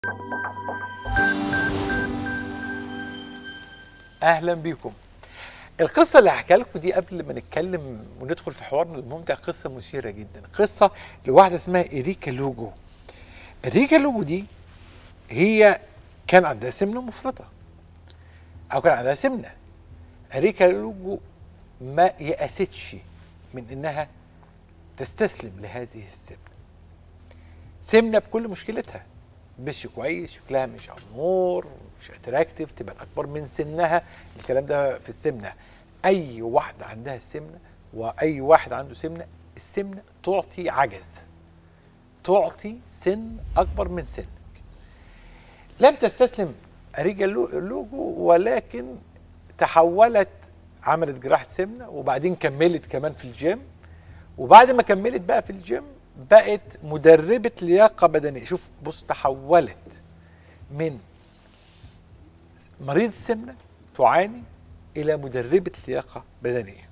اهلا بيكم. القصه اللي هحكيها لكم دي قبل ما نتكلم وندخل في حوارنا الممتع قصه مثيره جدا، قصه لواحده اسمها إريكا لوجو. إريكا لوجو دي هي كان عندها سمنه مفرطه او كان عندها سمنه. إريكا لوجو ما يأستش من انها تستسلم لهذه السمنه. سمنه بكل مشكلتها، مش كويس، شكلها مش امور، مش اتراكتيف، تبقى اكبر من سنها. الكلام ده في السمنه. اي واحده عندها السمنه واي واحد عنده سمنه، السمنه تعطي عجز، تعطي سن اكبر من سنك. لم تستسلم إريكا لوجو، ولكن تحولت، عملت جراحه سمنه وبعدين كملت كمان في الجيم. وبعد ما كملت بقى في الجيم بقت مدربة لياقة بدنية. شوف بص، تحولت من مريض السمنة تعاني إلى مدربة لياقة بدنية.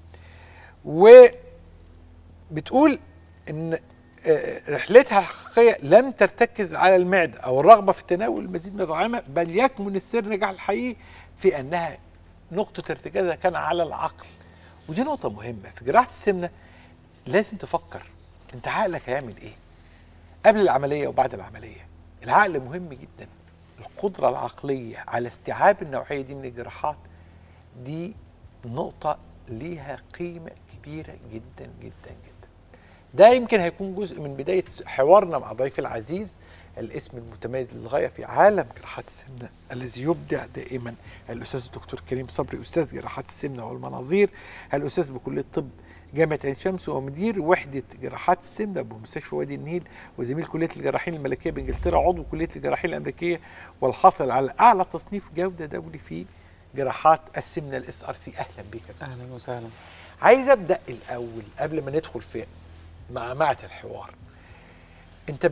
وبتقول إن رحلتها الحقيقية لم ترتكز على المعدة أو الرغبة في تناول المزيد من الطعام، بل يكمن السر نجاح الحقيقي في أنها نقطة ارتكازها كان على العقل. ودي نقطة مهمة في جراحة السمنة. لازم تفكر انت عقلك هيعمل ايه قبل العمليه وبعد العمليه. العقل مهم جدا. القدره العقليه على استيعاب النوعيه دي من الجراحات دي نقطه ليها قيمه كبيره جدا جدا جدا. ده يمكن هيكون جزء من بدايه حوارنا مع ضيفي العزيز، الاسم المتميز للغايه في عالم جراحات السمنه الذي يبدع دائما، الاستاذ الدكتور كريم صبري، استاذ جراحات السمنه والمناظير، الاستاذ بكليه الطب جامعة عين شمس، ومدير وحدة جراحات السمنة بمستشفى وادي النيل، وزميل كلية الجراحين الملكية بإنجلترا، عضو كلية الجراحين الأمريكية، والحاصل على أعلى تصنيف جودة دولي في جراحات السمنة الSRC. أهلا بك. أهلا وسهلا. عايز أبدأ الأول قبل ما ندخل في معمعة الحوار. أنت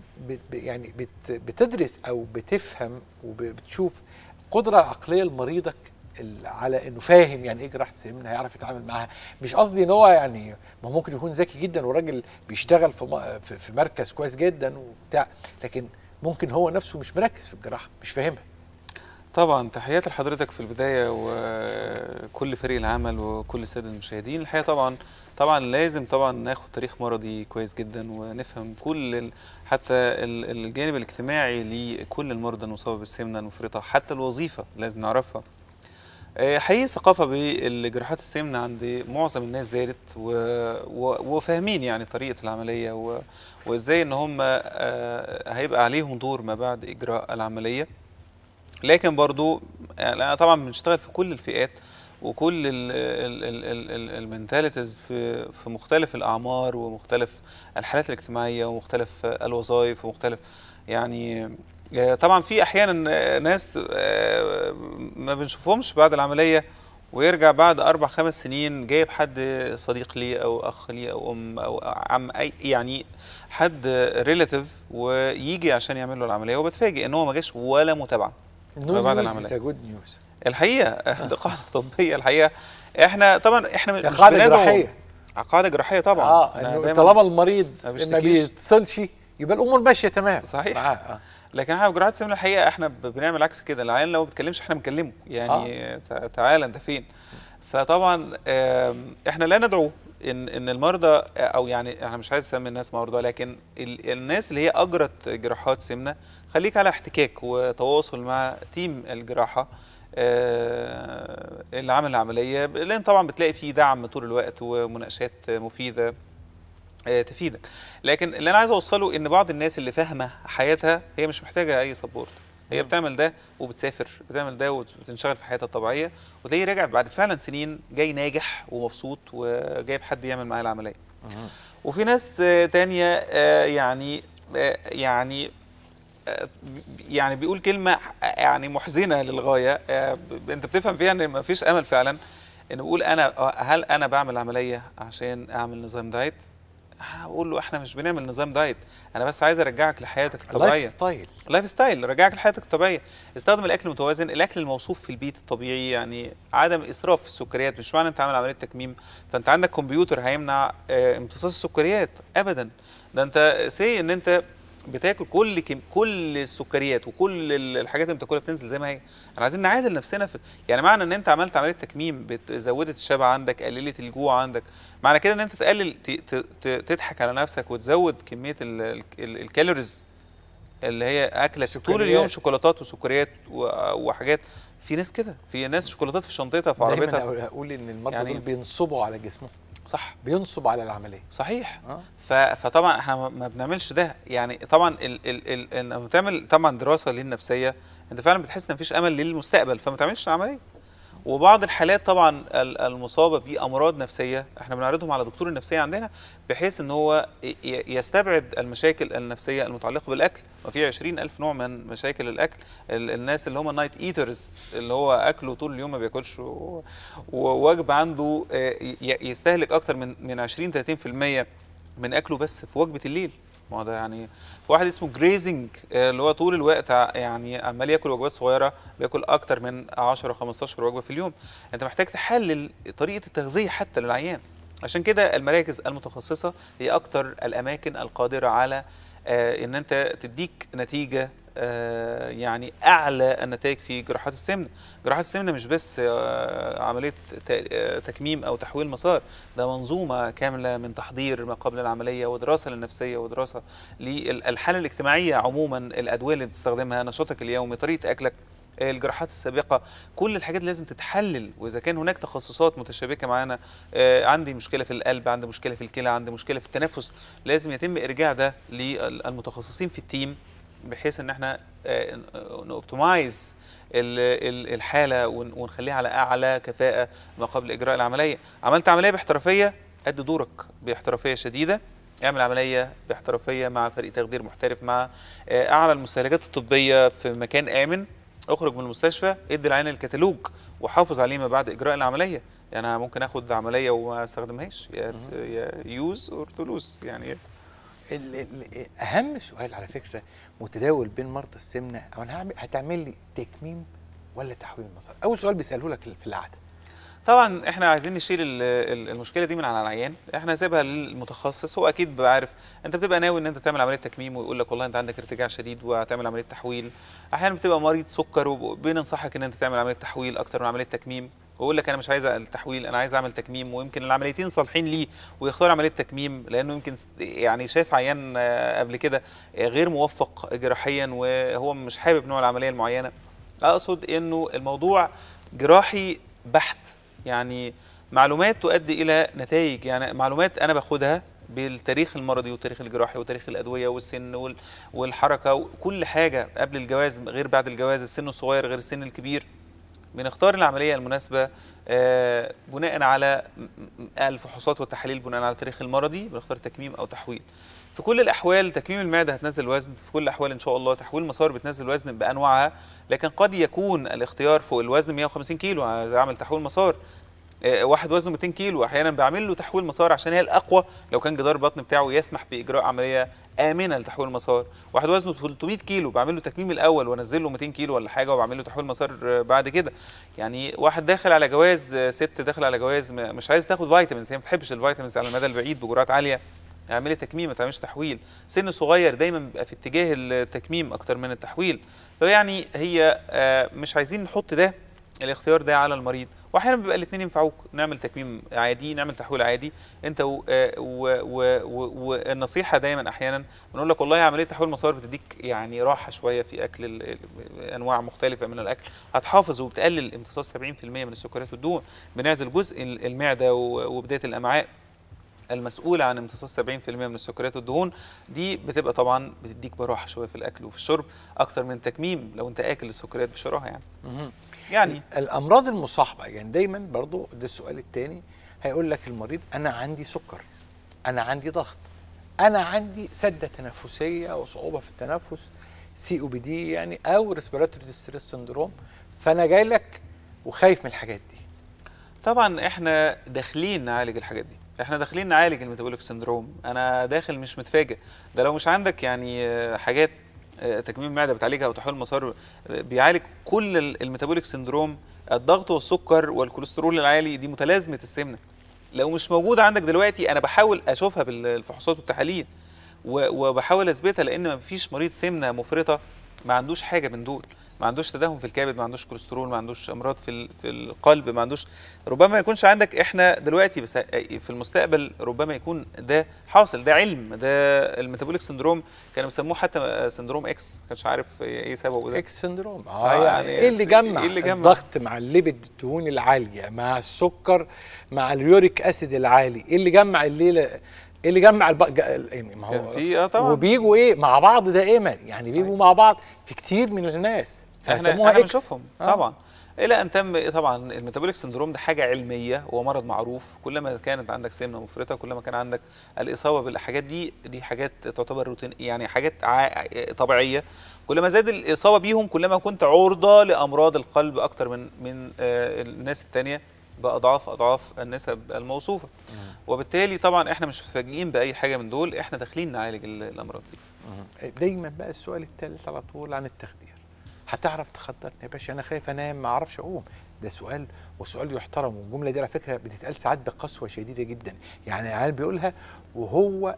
بتدرس أو بتفهم وبتشوف القدرة العقلية لمريضك على انه فاهم يعني ايه جراحه سمنه، هيعرف يتعامل معاها. مش قصدي ان هو يعني ما ممكن يكون ذكي جدا وراجل بيشتغل في مركز كويس جدا وبتاع، لكن ممكن هو نفسه مش مركز في الجراحه، مش فاهمها. طبعا تحياتي لحضرتك في البدايه وكل فريق العمل وكل الساده المشاهدين. الحقيقه طبعا لازم ناخد تاريخ مرضي كويس جدا ونفهم كل حتى الجانب الاجتماعي لكل المرضى المصابه بالسمنه المفرطه، حتى الوظيفه لازم نعرفها. حقيقي الثقافة بالجراحات السمنة عند معظم الناس زادت وفاهمين يعني طريقة العملية وازاي ان هم هيبقى عليهم دور ما بعد اجراء العملية. لكن برضو يعني طبعا بنشتغل في كل الفئات وكل المنتاليتيز في مختلف الاعمار ومختلف الحالات الاجتماعية ومختلف الوظائف ومختلف يعني. طبعا في احيانا ناس ما بنشوفهمش بعد العمليه ويرجع بعد 4-5 سنين جايب حد صديق لي او اخ لي او ام او عم، اي يعني حد ريلاتيف، ويجي عشان يعمل له العمليه وبتفاجئ ان هو ما جاش ولا متابعه ما بعد العمليه. جود نيوز الحقيقه دي قاعده طبيه. الحقيقه احنا مش قاعده جراحيه، قاعده جراحيه طبعا. انه طالما المريض ما بيتصلش يبقى الامور ماشيه تمام صحيح معاه. لكن احنا في جراحات السمنه الحقيقه احنا بنعمل عكس كده. العيان لو ما بيتكلمش احنا بنكلمه يعني تعالى انت فين. فطبعا احنا لا ندعو ان المرضى، او يعني انا مش عايز اسمي الناس مرضى، لكن الناس اللي هي اجرت جراحات سمنه خليك على احتكاك وتواصل مع تيم الجراحه اللي عمل العمليه، لان طبعا بتلاقي فيه دعم طول الوقت ومناقشات مفيده تفيدك. لكن اللي انا عايز اوصله ان بعض الناس اللي فاهمه حياتها هي مش محتاجه اي سبورت، هي بتعمل ده وبتسافر، بتعمل ده وبتنشغل في حياتها الطبيعيه، وتلاقيه راجع بعد فعلا سنين جاي ناجح ومبسوط وجايب حد يعمل معاه العمليه. وفي ناس تانية يعني بيقول كلمه يعني محزنه للغايه، انت بتفهم فيها ان مفيش امل فعلا، انه بيقول هل انا بعمل عمليه عشان اعمل نظام دايت؟ هقول له احنا مش بنعمل نظام دايت، انا بس عايز ارجعك لحياتك الطبيعيه. لايف ستايل رجعك لحياتك الطبيعيه. استخدم الاكل المتوازن، الاكل الموصوف في البيت الطبيعي، يعني عدم اسراف في السكريات. مش معنى انت عامل عمليه تكميم فانت عندك كمبيوتر هيمنع امتصاص السكريات ابدا. ده انت ان انت بتاكل كل السكريات وكل الحاجات اللي بتاكلها بتنزل زي ما هي. احنا عايزين نعادل نفسنا يعني معنى ان انت عملت عمليه تكميم زودت الشبع عندك، قللت الجوع عندك، معنى كده ان انت تقلل تضحك على نفسك وتزود كميه الكالوريز اللي هي اكلك طول اليوم، شوكولاتات وسكريات وحاجات. في ناس كده، في ناس شوكولاتات في شنطتها في عربيتها. دايما اقول ان المرضى يعني دول بينصبوا على جسمهم. صح، بينصب على العمليه. صحيح. فطبعا احنا ما بنعملش ده. يعني طبعا لما تعمل طبعا دراسه للنفسيه انت فعلا بتحس ان مفيش امل للمستقبل، فما تعملش عمليه. وبعض الحالات طبعا المصابه بامراض نفسيه احنا بنعرضهم على دكتور النفسيه عندنا، بحيث ان هو يستبعد المشاكل النفسيه المتعلقه بالاكل. وفي 20,000 نوع من مشاكل الاكل. الناس اللي هم النايت ايترز، اللي هو اكله طول اليوم ما بياكلش، ووجبه عنده يستهلك اكتر من 20-30% من اكله بس في وجبه الليل. ما هو ده يعني في واحد اسمه جريزنج، اللي هو طول الوقت يعني عمال ياكل وجبات صغيره، بياكل اكتر من 10 15 وجبه في اليوم. انت محتاج تحلل طريقه التغذيه حتى للعيان. عشان كده المراكز المتخصصه هي اكتر الاماكن القادره على ان انت تديك نتيجه يعني اعلى النتائج في جراحات السمنه. جراحات السمنه مش بس عمليه تكميم او تحويل مسار، ده منظومه كامله من تحضير ما قبل العمليه ودراسه للنفسيه ودراسه للحاله الاجتماعيه عموما، الادويه اللي بتستخدمها، نشاطك اليومي، طريقه اكلك، الجراحات السابقه، كل الحاجات لازم تتحلل. واذا كان هناك تخصصات متشابكه معانا، عندي مشكله في القلب، عندي مشكله في الكلى، عندي مشكله في التنفس، لازم يتم ارجاع ده للمتخصصين في التيم، بحيث ان احنا نوبتمايز الحاله ونخليها على اعلى كفاءه ما قبل اجراء العمليه. عملت عمليه باحترافيه، ادي دورك باحترافيه شديده، اعمل عمليه باحترافيه مع فريق تخدير محترف، مع اعلى المستهلكات الطبيه في مكان امن. اخرج من المستشفى، ادي العيان الكتالوج وحافظ عليه ما بعد اجراء العمليه. يعني انا ممكن اخد عمليه وما استخدمهاش، يا يوز اور تو لوز. يعني اهم سؤال على فكره متداول بين مرضى السمنه، او انا هتعمل لي تكميم ولا تحويل مسار؟ اول سؤال بيسالوه لك في العاده. طبعا احنا عايزين نشيل المشكله دي من على العيان، احنا سيبها للمتخصص. هو اكيد بيبقى عارف، انت بتبقى ناوي ان انت تعمل عمليه تكميم ويقول لك والله انت عندك ارتجاع شديد وهتعمل عمليه تحويل. احيانا بتبقى مريض سكر وبننصحك ان انت تعمل عمليه تحويل اكتر من عمليه تكميم، ويقول لك انا مش عايز التحويل، انا عايز اعمل تكميم، ويمكن العمليتين صالحين ليه ويختار عمليه تكميم لانه يمكن يعني شاف عيان قبل كده غير موفق جراحيا وهو مش حابب نوع العمليه المعينه. اقصد انه الموضوع جراحي بحت، يعني معلومات تؤدي الى نتائج، يعني معلومات انا باخدها بالتاريخ المرضي والتاريخ الجراحي وتاريخ الادويه والسن والحركه وكل حاجه قبل الجواز غير بعد الجواز، السن الصغير غير السن الكبير. بنختار العمليه المناسبه بناء على الفحوصات والتحاليل، بناء على التاريخ المرضي بنختار تكميم او تحويل. في كل الاحوال تكميم المعده هتنزل وزن، في كل الاحوال ان شاء الله تحويل مسار بتنزل وزن بانواعها، لكن قد يكون الاختيار فوق الوزن 150 كيلو عايز اعمل تحويل مسار، واحد وزنه 200 كيلو احيانا بعمل له تحويل مسار عشان هي الاقوى لو كان جدار البطن بتاعه يسمح باجراء عمليه امنه لتحويل المسار. واحد وزنه 300 كيلو بعمل له تكميم الاول وانزل له 200 كيلو ولا حاجه وبعمل له تحويل مسار بعد كده. يعني واحد داخل على جواز، ست داخل على جواز مش عايز تاخد فيتامينز، هي ما بتحبش الفيتامينز على المدى البعيد بجرعات عاليه، اعملي تكميم ما تعملش تحويل. سن صغير دايما بيبقى في اتجاه التكميم اكتر من التحويل. فيعني هي مش عايزين نحط ده الاختيار ده على المريض، واحيانا بيبقى الاثنين ينفعوك، نعمل تكميم عادي نعمل تحويل عادي انت والنصيحه دايما احيانا بنقول لك والله عمليه تحويل مسار بتديك يعني راحه شويه في اكل انواع مختلفه من الاكل، هتحافظ وبتقلل امتصاص 70% من السكريات والدهون، بنعزل جزء المعده وبدايه الامعاء المسؤولة عن امتصاص 70% من السكريات والدهون، دي بتبقى طبعا بتديك براحة شوية في الأكل وفي الشرب أكتر من التكميم لو أنت آكل السكريات بشراهة يعني. يعني الأمراض المصاحبة، يعني دايما برضو ده السؤال الثاني، هيقول لك المريض أنا عندي سكر، أنا عندي ضغط، أنا عندي سدة تنفسية وصعوبة في التنفس، COPD يعني أو ريسبيراتوري ديستريس سندروم، فأنا جاي لك وخايف من الحاجات دي. طبعا احنا داخلين نعالج الحاجات دي، احنا داخلين نعالج الميتابوليك سندروم، انا داخل مش متفاجئ. ده لو مش عندك يعني حاجات تكميم معده بتعالجها او تحويل مسار بيعالج كل الميتابوليك سندروم، الضغط والسكر والكوليسترول العالي، دي متلازمه السمنه. لو مش موجوده عندك دلوقتي انا بحاول اشوفها بالفحوصات والتحاليل، وبحاول اثبتها، لان ما فيش مريض سمنه مفرطه ما عندوش حاجه من دول، ما عندوش تدهور في الكبد، ما عندوش كوليسترول، ما عندوش امراض في القلب، ما عندوش، ربما ما يكونش عندك. احنا دلوقتي بس في المستقبل ربما يكون ده حاصل، ده علم، ده الميتابوليك سندروم كانوا بيسموه حتى سندروم اكس، ما كانش عارف ايه سببه ده. اكس سندروم. يعني ايه اللي جمع؟ إيه اللي جمع؟ الضغط مع الليبيد، الدهون العاليه مع السكر مع اليوريك اسيد العالي، ايه اللي جمع الليله؟ ايه اللي جمع يعني ما كان هو في طبعا، وبيجوا ايه مع بعض دائما، يعني بيجوا مع بعض في كتير من الناس، احنا بنشوفهم طبعا. الى ان تم طبعا الميتابوليك سندروم ده حاجه علميه ومرض معروف، كلما كانت عندك سمنه مفرطه كلما كان عندك الاصابه بالحاجات دي حاجات تعتبر روتين، يعني حاجات طبيعيه. كلما زاد الاصابه بيهم كلما كنت عرضه لامراض القلب اكتر من الناس الثانيه باضعاف النسب الموصوفه. وبالتالي طبعا احنا مش متفاجئين باي حاجه من دول، احنا داخلين نعالج الامراض دي. دايما بقى السؤال الثالث على طول عن التخدير. هتعرف تخدرني يا باشا؟ انا خايف انام ما اعرفش اقوم. ده سؤال، وسؤال يحترم، والجمله دي على فكره بتتقال ساعات بقسوه شديده جدا، يعني العيال بيقولها وهو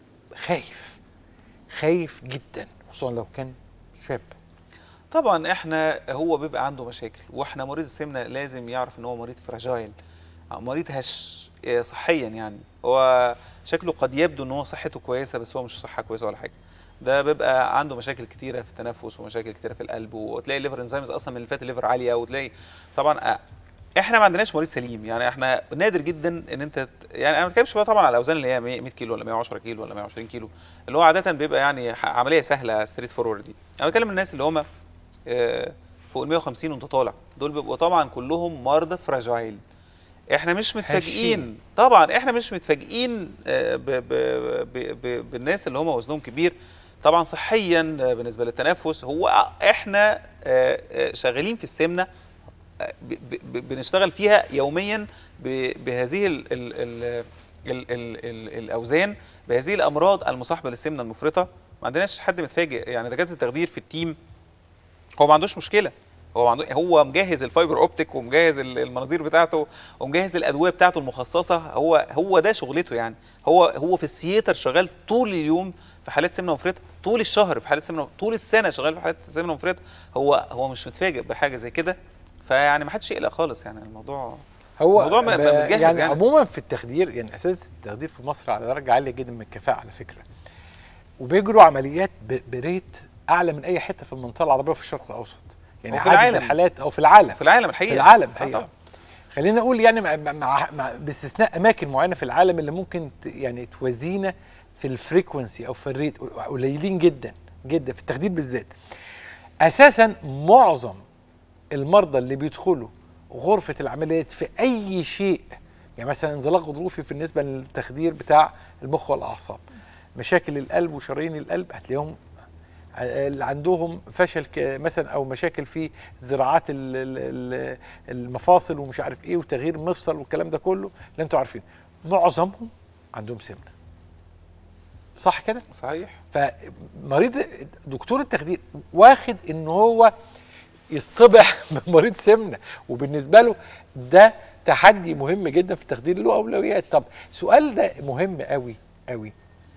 خايف جدا، خصوصا لو كان شاب. طبعا احنا هو بيبقى عنده مشاكل، واحنا مريض السمنه لازم يعرف ان هو مريض فراجايل، مريض هش صحيا، يعني هو شكله قد يبدو ان هو صحته كويسه بس هو مش صحه كويسه ولا حاجه. ده بيبقى عنده مشاكل كتيره في التنفس ومشاكل كتيره في القلب، وتلاقي الليفر انزيمز اصلا من الفات الليفر عاليه، وتلاقي طبعا احنا ما عندناش مريض سليم. يعني احنا نادر جدا ان انت يعني انا ما بتكلمش بقى طبعا على الاوزان اللي هي 100 كيلو ولا 110 كيلو ولا 120 كيلو، اللي هو عاده بيبقى يعني عمليه سهله ستريت فورورد دي. انا بتكلم الناس اللي هم فوق ال 150 وانت طالع، دول بيبقوا طبعا كلهم مرضى فراجايل. احنا مش متفاجئين طبعا، احنا مش متفاجئين بالناس اللي هم وزنهم كبير طبعا صحيا بالنسبه للتنفس. هو احنا شغالين في السمنه، بنشتغل فيها يوميا بهذه الاوزان، بهذه الامراض المصاحبه للسمنه المفرطه. ما عندناش حد متفاجئ، يعني دكاتره التخدير في التيم هو ما عندوش مشكله، هو مجهز الفايبر اوبتيك ومجهز المناظير بتاعته ومجهز الادويه بتاعته المخصصه، هو ده شغلته. يعني هو في السياتر شغال طول اليوم في حالات سمنه مفرطه، طول الشهر في حالات سمنه، طول السنه شغال في حالات سمنه مفرطه. هو مش متفاجئ بحاجه زي كده، فيعني ما حدش يقلق خالص. يعني الموضوع متجهز يعني عموما في التخدير، يعني اساس التخدير في مصر على درجه عاليه جدا من الكفاءه على فكره، وبيجروا عمليات بريت اعلى من اي حته في المنطقه العربيه وفي الشرق الاوسط، يعني في العالم، الحالات او في العالم الحقيقه، في العالم الحقيقه. خلينا نقول يعني مع باستثناء اماكن معينه في العالم اللي ممكن يعني توازينا في الفريكونسي او في الريت، قليلين جدا جدا في التخدير بالذات. اساسا معظم المرضى اللي بيدخلوا غرفه العمليات في اي شيء، يعني مثلا انزلاق غضروفي بالنسبه للتخدير بتاع المخ والاعصاب، مشاكل القلب وشرايين القلب، هتلاقيهم اللي عندهم فشل مثلا او مشاكل في زراعات المفاصل ومش عارف ايه وتغيير مفصل والكلام ده كله اللي انتوا عارفين، معظمهم عندهم سمنه. صح كده؟ صحيح. فمريض دكتور التخدير واخد ان هو يصطبح بمريض سمنه، وبالنسبه له ده تحدي مهم جدا في التخدير، له اولويات. طب سؤال ده مهم قوي قوي.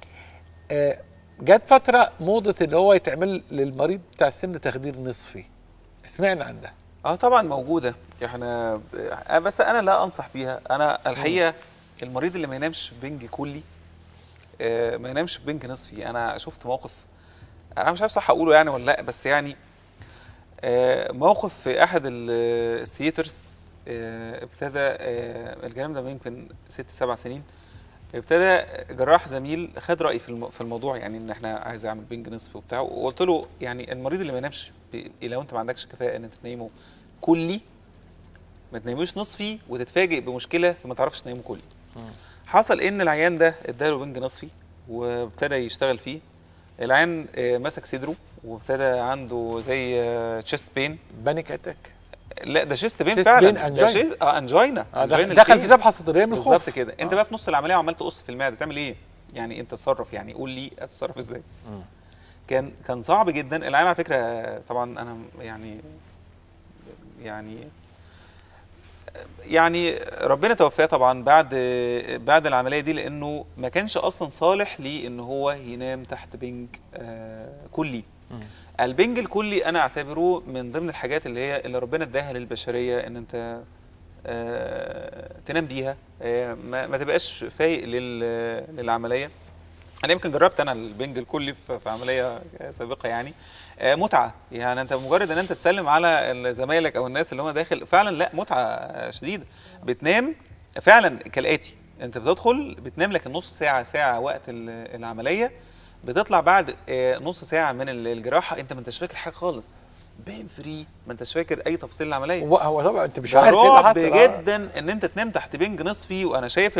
جت فتره موضه ان هو يتعمل للمريض بتاع السمنه تخدير نصفي، سمعنا عن ده؟ طبعا موجوده. احنا بس انا لا انصح بيها. انا الحقيقه المريض اللي ما ينامش بنج كلي، ما ينامش بنج نصفي. انا شفت موقف انا مش عارف صح اقوله يعني ولا لا، بس يعني موقف في احد الثياترز، ابتدى الكلام ده يمكن 6-7 سنين، ابتدى جراح زميل خد رايي في الموضوع، يعني ان احنا عايز اعمل بنج نصف وبتاع، وقلت له يعني المريض اللي ما ينامش لو انت ما عندكش كفاءه ان انت تنيمه كلي، ما تنيموش نصفي وتتفاجئ بمشكله فما تعرفش تنيمه كلي. حصل ان العيان ده اداله بنج نصفي وابتدى يشتغل فيه، العيان مسك صدره وابتدى عنده زي تشيست بين، بانيك اتاك. لا ده شيست بين فعلا، ده انجينا دخل في ذبحه صدريه من الخوف. بالظبط كده. انت بقى في نص العمليه وعمال تقص في المعده، تعمل ايه؟ يعني انت تتصرف، يعني قول لي اتصرف ازاي؟ كان صعب جدا. العيان على فكره طبعا انا يعني يعني ربنا توفاه طبعا بعد العمليه دي، لانه ما كانش اصلا صالح ليه ان هو ينام تحت بنج كلي. البنج الكلي انا اعتبره من ضمن الحاجات اللي ربنا اداها للبشريه، ان انت تنام بيها، ما تبقاش فايق للعمليه. انا يمكن جربت انا البنج الكلي في عمليه سابقه يعني. متعه، يعني انت مجرد ان انت تسلم على زمايلك او الناس اللي هم داخل، فعلا لا متعه شديده. بتنام فعلا كالاتي: انت بتدخل بتنام لك نص ساعه ساعه وقت العمليه، بتطلع بعد نص ساعه من الجراحه انت ما انتش فاكر حاجه خالص، بين فري، ما انتش فاكر اي تفصيل العمليه. هو طبعا انت مش عارف ايه اللي رعب حصل. جدا ان انت تنام تحت بنج نصفي. وانا شايف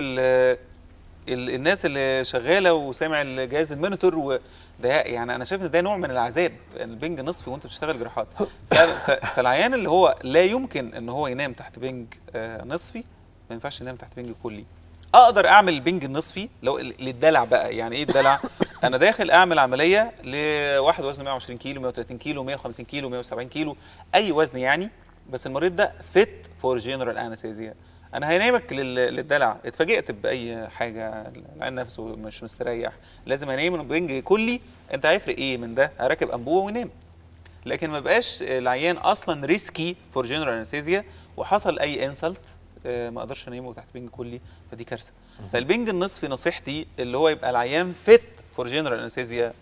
الناس اللي شغاله وسامع الجهاز المونيتور وده، يعني انا شايف ان ده نوع من العذاب، البنج نصفي وانت بتشتغل جراحات. فالعيان اللي هو لا يمكن ان هو ينام تحت بنج نصفي، ما ينفعش ينام تحت بنج كلي. اقدر اعمل البنج النصفي لو للدلع بقى. يعني ايه الدلع؟ انا داخل اعمل عمليه لواحد وزنه 120 كيلو، 130 كيلو، 150 كيلو، 170 كيلو، اي وزن يعني، بس المريض ده فيت فور جنرال انستيزيا. انا هينامك للدلع، اتفاجئت باي حاجه، العين نفسه مش مستريح، لازم انام من بنج كلي. انت هيفرق ايه من ده؟ هركب انبوبه وينام. لكن ما بقاش العيان اصلا ريسكي فور جنرال انستيزيا وحصل اي انسلت، ما اقدرش انيمه تحت بنج كلي، فدي كارثه. فالبنج النصفي نصيحتي اللي هو يبقى العيان فيت فور جنرال انستيزيا،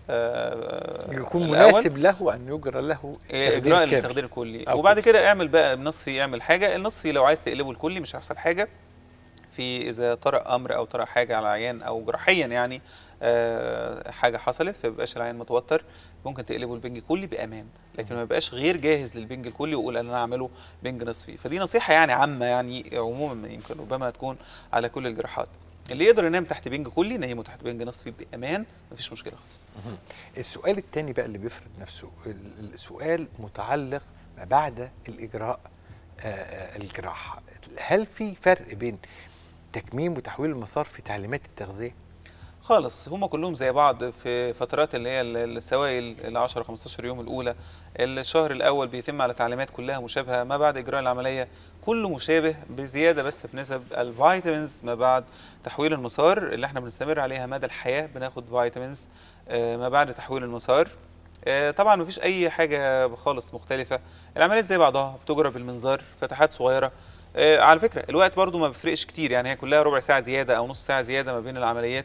يكون مناسب له ان يجرى له اجراء كامل. التخدير الكلي. وبعد كده اعمل بقى نصفي، اعمل حاجه النصفي لو عايز تقلبه الكلي مش هيحصل حاجه في اذا طرأ امر او طرأ حاجه على العيان او جراحيا يعني حاجه حصلت، فيبقاش العيان متوتر، ممكن تقلبه البنج كلي بامان. لكن ما يبقاش غير جاهز للبنج الكلي ويقول انا اعمله بنج نصفي. فدي نصيحه يعني عامه، يعني عموما يمكن ربما تكون على كل الجراحات. اللي يقدر ينام تحت بنج كلي نيمه تحت بنج نصفي بامان، مفيش مشكله خالص. السؤال الثاني بقى اللي بيفرض نفسه، السؤال متعلق ما بعد الاجراء الجراحه. هل في فرق بين تكميم وتحويل المسار في تعليمات التغذيه؟ خالص، هم كلهم زي بعض في فترات اللي هي السوائل ال 10 15 يوم الاولى. الشهر الاول بيتم على تعليمات كلها مشابهه، ما بعد اجراء العمليه كله مشابه بزياده بس في نسب الفيتامينز. ما بعد تحويل المسار اللي احنا بنستمر عليها مدى الحياه بناخد فيتامينز ما بعد تحويل المسار. طبعا مفيش اي حاجه خالص مختلفه، العمليات زي بعضها، بتجرى بالمنظار، فتحات صغيره. على فكره الوقت برضو ما بيفرقش كتير، يعني هي كلها ربع ساعه زياده او نص ساعه زياده ما بين العمليات.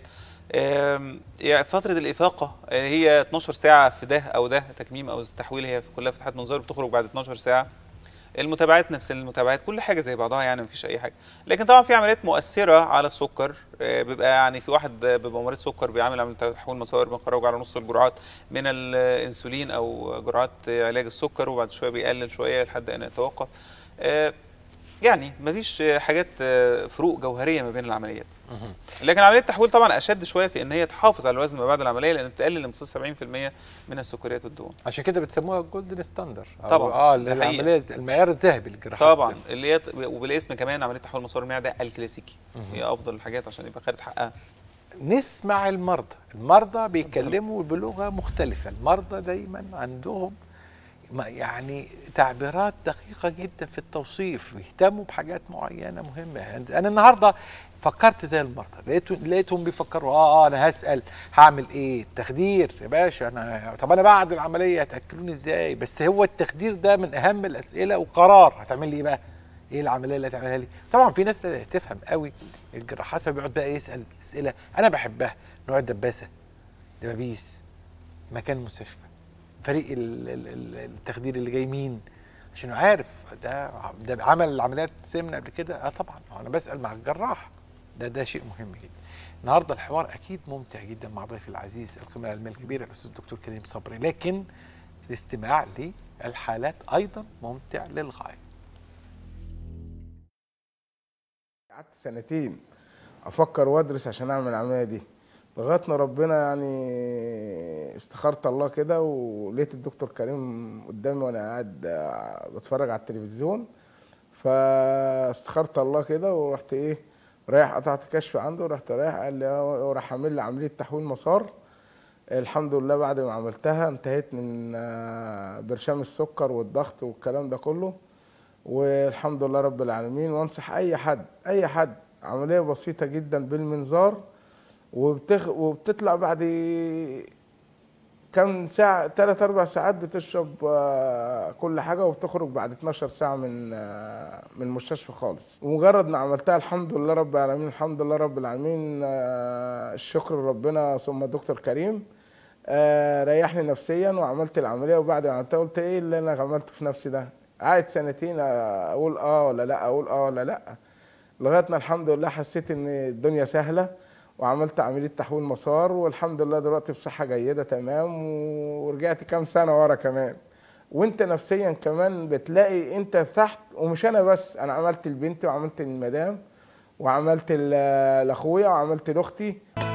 يعني فتره الافاقه هي 12 ساعه في ده او ده تكميم او تحويل، هي كلها فتحات منظار بتخرج بعد 12 ساعه. المتابعات نفس المتابعات، كل حاجه زي بعضها يعني مفيش اي حاجه. لكن طبعا في عمليات مؤثره على السكر، بيبقى يعني في واحد بيبقى مريض سكر بيعمل عمليه تحويل مسار، بنخرجه على نص الجرعات من الانسولين او جرعات علاج السكر، وبعد شويه بيقلل شويه لحد ان يتوقف. يعني مفيش حاجات فروق جوهريه ما بين العمليات. لكن عمليه التحويل طبعا اشد شويه في ان هي تحافظ على الوزن ما بعد العمليه، لان بتقلل لامتصاص 70% من السكريات والدهون. عشان كده بتسموها الجولدن ستاندر طبعا العمليه المعيار الذهبي للجراحات طبعا اللي هي وبالاسم كمان عمليه تحويل مسار المعده الكلاسيكي، هي افضل الحاجات عشان يبقى خدت حقها. نسمع المرضى بيتكلموا بلغه مختلفه. المرضى دايما عندهم يعني تعبيرات دقيقة جدا في التوصيف، ويهتموا بحاجات معينة مهمة. أنا النهاردة فكرت زي المرضى، لقيتهم بيفكروا أنا هسأل هعمل إيه؟ التخدير يا باشا، طب أنا بعد العملية هتأكلوني إزاي؟ بس هو التخدير ده من أهم الأسئلة، وقرار هتعمل لي إيه بقى؟ إيه العملية اللي هتعملها لي؟ طبعا في ناس بدأت تفهم قوي الجراحات، فبيقعد بقى يسأل أسئلة أنا بحبها، نوع الدباسة، دبابيس، مكان المستشفى، فريق التخدير اللي جاي مين، عشان عارف ده عمل عمليات سمنه قبل كده. طبعا انا بسال مع الجراح، ده شيء مهم جدا. النهارده الحوار اكيد ممتع جدا مع ضيفي العزيز القيمه العلميه الكبيره الاستاذ الدكتور كريم صبري، لكن الاستماع للحالات ايضا ممتع للغايه. قعدت سنتين افكر وادرس عشان اعمل العمليه دي، لغايه ما ربنا يعني استخرت الله كده ولقيت الدكتور كريم قدامي وانا قاعد بتفرج على التلفزيون، فاستخرت الله كده ورحت رايح قطعت كشف عنده، رحت رايح قال لي راح عامل لي عمليه تحويل مسار. الحمد لله بعد ما عملتها انتهيت من برشام السكر والضغط والكلام ده كله، والحمد لله رب العالمين. وانصح اي حد عمليه بسيطه جدا بالمنظار، وبتطلع بعد كام ساعه، 3 4 ساعات بتشرب كل حاجه، وبتخرج بعد 12 ساعه من المستشفى خالص. ومجرد ما عملتها الحمد لله رب العالمين، الحمد لله رب العالمين، الشكر لربنا ثم الدكتور كريم ريحني نفسيا وعملت العمليه. وبعد ما عملتها قلت ايه اللي انا عملته في نفسي ده؟ قعدت سنتين اقول ولا لا، اقول ولا لا، لغايه ما الحمد لله حسيت ان الدنيا سهله، وعملت عمليه تحويل مسار، والحمد لله دلوقتي بصحه جيده تمام. ورجعت كام سنه ورا كمان. وانت نفسيا كمان بتلاقي انت تحت. ومش انا بس، انا عملت لبنتي وعملت للمدام وعملت لاخويا وعملت لاختي.